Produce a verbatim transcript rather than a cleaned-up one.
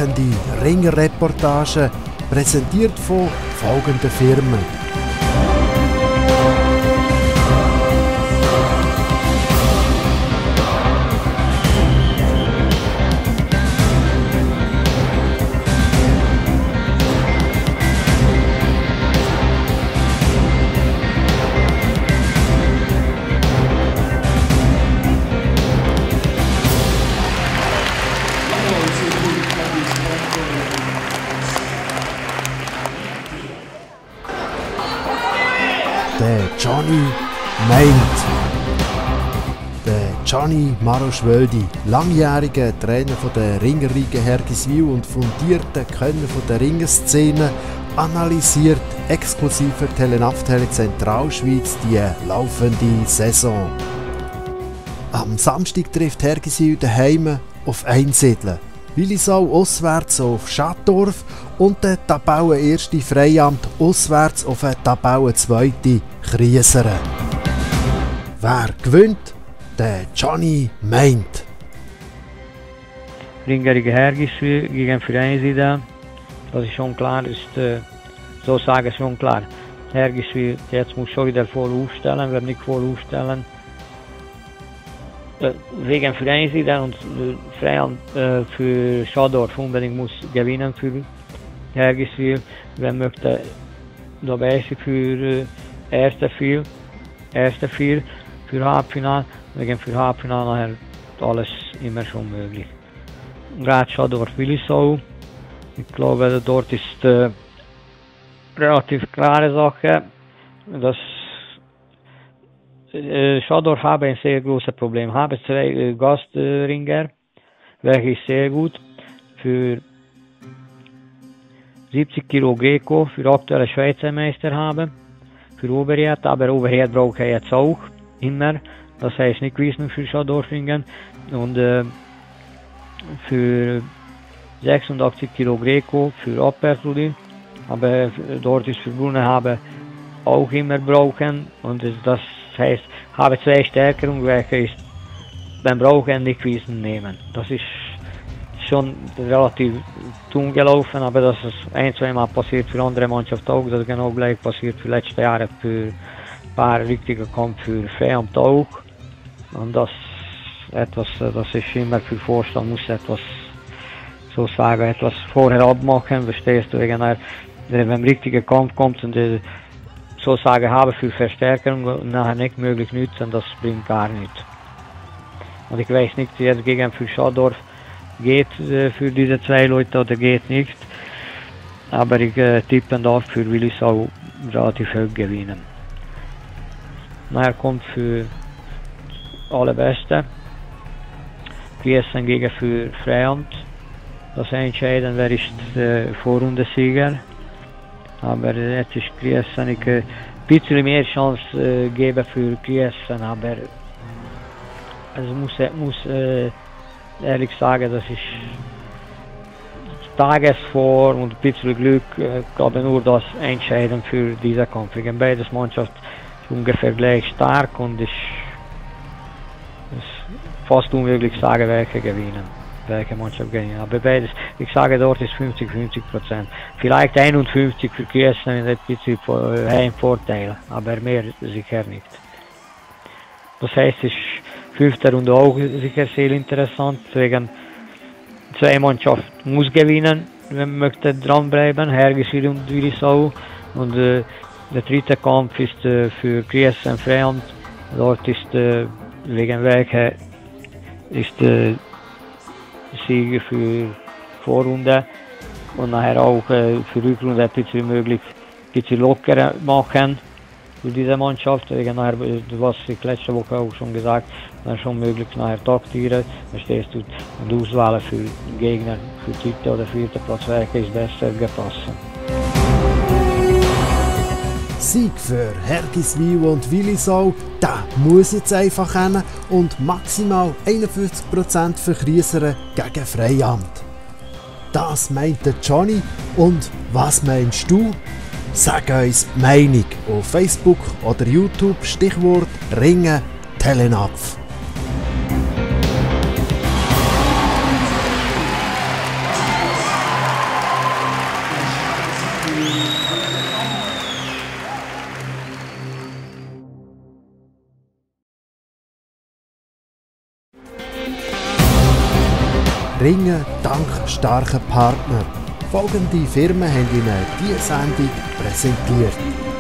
packende Ringerreportagen, präsentiert von folgenden Firmen. Der Johnny meint. Der Gianni Maroschwöldi, langjähriger Trainer von der Ringerriege Hergiswil und fundierter Kenner von der Ringerszene, analysiert exklusiv für Telenaf-Tele Zentralschweiz die laufende Saison. Am Samstag trifft Hergiswil daheim auf Einsiedeln, Willisau auswärts auf Schattdorf und der Tabellenerste Freiamt auswärts auf den Tabellenzweiten Krieseren. Wer gewinnt? Der Johnny meint. Ringerige Hergiswil gegen Vereinsida, das ist schon klar, ist, äh, so sagen ist schon klar. Hergiswil jetzt muss schon wieder voll aufstellen, wir nicht voll aufstellen. Äh, wegen Vereinsida und äh, Freiamt äh, für Schattdorf unbedingt muss gewinnen für Hergiswil. Wir möchten dabei sein für äh, erste vier, erste vier für Halbfinale. Wegen für Halbfinale nachher alles immer schon möglich. Gerade Schattdorf Willisau, ich glaube dort ist äh, relativ klare Sache, dass äh, Schattdorf habe ein sehr großes Problem. Habe zwei äh, Gastringer, welche ist sehr gut für siebzig Kilo Greco für aktuelle Schweizer Meister haben, für Oberherd, aber Oberherd braucht er jetzt auch immer. Das heißt nicht gewesen für Schattdorfingen und äh, für sechsundachtzig Kilo Greco für Appertuli, aber dort ist für Brunner habe auch immer brauchen und das heißt habe zwei Stärkerungen, welche ist beim Brauchen nicht gewesen nehmen. Das ist schon relativ dumm gelaufen, aber das ist ein, zwei Mal passiert für andere Mannschaften auch, das ist genau gleich passiert für letzte Jahre für ein paar richtige Kampf für Freiamt auch. Und das etwas, das ist immer für Vorstand muss etwas, so sagen, etwas vorher abmachen, verstehst du, wegen einer, wenn ein richtiger Kampf kommt und die, so sagen, habe für Verstärkung und nachher nicht möglich nützen, das bringt gar nichts. Und ich weiß nicht, wie es gegen für Schattdorf geht äh, für diese zwei Leute oder geht nicht, aber ich äh, tippe darf für Willisau relativ hoch gewinnen. Nachher kommt für alle Beste. Kriesen gegen für Freiamt. Das entscheiden, wer ist der Vorrundensieger. Aber jetzt ist Kriesen ich ein bisschen mehr Chance äh, geben für Kriesen, aber also muss, muss äh, ehrlich sagen, das ist Tagesform und ein bisschen Glück, äh, glaube nur das entscheiden für diesen Kampf. Wegen beides Mannschaft ist ungefähr gleich stark und ist ist fast unmöglich sagen, welche gewinnen, welche Mannschaft gewinnen. Aber beides, ich sage dort ist fünfzig fünfzig Prozent. Vielleicht einundfünfzig für Kriesen mit ein bisschen Heimvorteil, aber mehr sicher nicht. Das heißt, es ist fünfte Runde auch sicher sehr interessant, wegen zwei Mannschaften muss gewinnen, wenn man möchte dranbleiben, Hergiswil und Willisau. Und äh, der dritte Kampf ist äh, für Kriesen Freiamt, dort ist äh, wegen welcher ist der Sieger für Vorrunde und nachher auch äh, für Rückrunde ein bisschen möglich, ein bisschen lockerer machen für diese Mannschaft. Wegen nachher, was ich letzte Woche auch schon gesagt habe, dann schon möglich nachher taktieren, verstehst du, und auswählen für den Gegner, für dritte oder vierte Platz, welcher ist besser gepasst. Sieg für Hergiswil und Willisau, der muss jetzt einfach hin und maximal einundfünfzig Prozent für Krieseren gegen Freiamt. Das meint der Johnny und was meinst du? Sag uns die Meinung auf Facebook oder YouTube, Stichwort Ringen Telenaf. Ringen dank starken Partnern. Folgende Firmen haben Ihnen diese Sendung präsentiert.